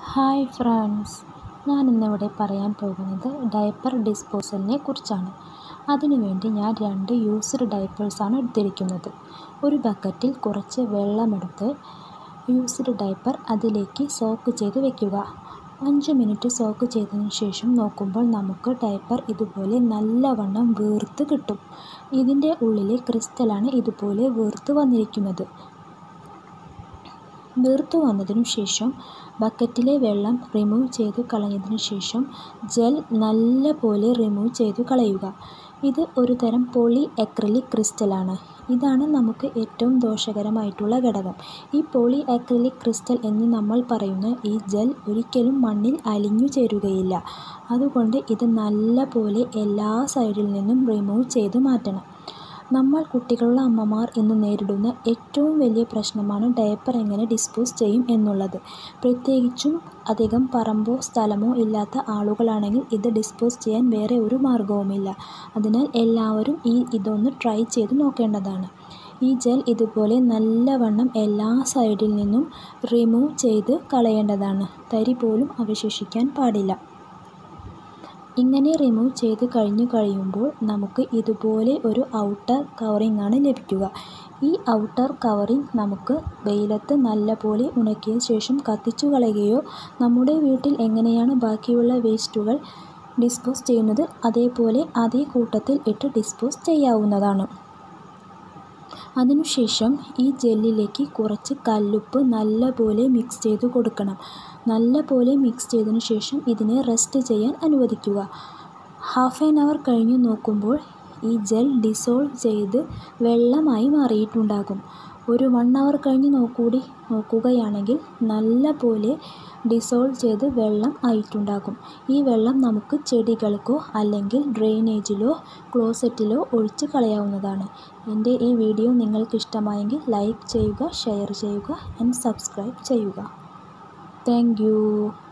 Hi friends, ഞാനിന്നിവിടെ പറയാൻ പോകുന്നത് ഡയപ്പർ ഡിസ്പോസലിനെ കുറിച്ചാണ്. അതിനുവേണ്ടി ഞാൻ 2 യൂസ്ഡ് ഡയപ്പേഴ്സാണ് എടുത്തിരിക്കുന്നത്. ഒരു ബക്കറ്റിൽ കുറച്ച് വെള്ളമെടുത്ത് യൂസ്ഡ് ഡയപ്പർ അതിലേക്ക് സോക്ക് ചെയ്ത് വെക്കുക. 5 മിനിറ്റ് സോക്ക് ചെയ്തതിന് ശേഷം നോക്കുമ്പോൾ നമുക്ക് ഡയപ്പർ ഇതുപോലെ നല്ലവണ്ണം വീർത്ത് കിട്ടും. ഇതിൻ്റെ ഉള്ളിലെ ക്രിസ്റ്റലാണ് ഇതുപോലെ വീർത്ത് വന്നിരിക്കുന്നത്. വീർത്തു വന്നതിനു ശേഷം ബക്കറ്റിലെ വെള്ളം റിമൂവ് ചെയ്തു കളഞ്ഞതിനു ശേഷം ജെൽ നല്ലപോലെ റിമൂവ് ചെയ്തു കളയുക. ഇത് ഒരു തരം പോളി അക്രിലിക് ക്രിസ്റ്റലാണ്. ഇതാണ് നമുക്ക് ഏറ്റവും ദോഷകരമായിട്ടുള്ള ഘടകം. ഈ പോളി അക്രിലിക് ക്രിസ്റ്റൽ എന്ന് നമ്മൾ പറയുന്ന ഈ ജെൽ ഒരിക്കലും മണ്ണിൽ അലിഞ്ഞു ചേരുകയില്ല. അതുകൊണ്ട് ഇത് നല്ലപോലെ എല്ലാ സൈഡിൽ നിന്നും റിമൂവ് ചെയ്ത് മാറ്റണം. നമ്മൾ കുട്ടികളുള്ള അമ്മമാർ ഇന്ന് നേരിടുന്ന ഏറ്റവും വലിയ പ്രശ്നമാണ് ഡയപ്പർ എങ്ങനെ ഡിസ്പോസ് ചെയ്യും എന്നുള്ളത്. പ്രത്യേകിച്ചും അധികം പറമ്പോ സ്ഥലമോ ഇല്ലാത്ത ആളുകളാണെങ്കിൽ ഇത് ഡിസ്പോസ് ചെയ്യാൻ വേറെ ഒരു മാർഗവുമില്ല. അതിനാൽ എല്ലാവരും ഇതൊന്ന് ട്രൈ ചെയ്ത് നോക്കേണ്ടതാണ്. ഈ ജെൽ ഇതുപോലെ നല്ലവണ്ണം എല്ലാ സൈഡിൽ നിന്നും റിമൂവ് ചെയ്ത് കളയേണ്ടതാണ്. തരി പോലും അവശേഷിക്കാൻ പാടില്ല. ഇങ്ങനെ റിമൂവ് ചെയ്ത് കഴിയുമ്പോൾ നമുക്ക് ഇതുപോലെ ഒരു ഔട്ടർ കവറിംഗ് ആണ് ലഭിക്കുക. ഈ ഔട്ടർ കവറിംഗ് നമുക്ക് വെയിലത്ത് നല്ലപോലെ ഉണക്കിയ ശേഷം കത്തിച്ചു കളയുകയോ നമ്മുടെ വീട്ടിൽ എങ്ങനെയാണ് ബാക്കിയുള്ള വേസ്റ്റുകൾ ഡിസ്പോസ് ചെയ്യുന്നത് അതേപോലെ അതേ കൂട്ടത്തിൽ ഇട്ട് ഡിസ്പോസ് ചെയ്യാവുന്നതാണ്. അതിനുശേഷം ഈ ജെല്ലിലേക്ക് കുറച്ച് കല്ലുപ്പ് നല്ലപോലെ മിക്സ് ചെയ്ത് കൊടുക്കണം. നല്ലപോലെ മിക്സ് ചെയ്തതിനു ശേഷം ഇതിനെ റെസ്റ്റ് ചെയ്യാൻ അനുവദിക്കുക. ഹാഫ് ആൻ അവർ കഴിഞ്ഞ് നോക്കുമ്പോൾ ഈ ജെൽ ഡിസോൾവ് ചെയ്ത് വെള്ളമായി മാറിയിട്ടുണ്ടാകും. ഒരു 1 അവർ കഴിഞ്ഞ് നോക്കുകയാണെങ്കിൽ നല്ലപോലെ ഡിസോൾവ് ചെയ്ത് വെള്ളം ആയിട്ടുണ്ടാകും. ഈ വെള്ളം നമുക്ക് ചെടികൾക്കോ അല്ലെങ്കിൽ ഡ്രെയിനേജിലോ ക്ലോസറ്റിലോ ഒഴിച്ച് കളയാവുന്നതാണ്. എൻ്റെ ഈ വീഡിയോ നിങ്ങൾക്ക് ഇഷ്ടമായെങ്കിൽ ലൈക്ക് ചെയ്യുക, ഷെയർ ചെയ്യുക ആൻഡ് സബ്സ്ക്രൈബ് ചെയ്യുക. Thank U.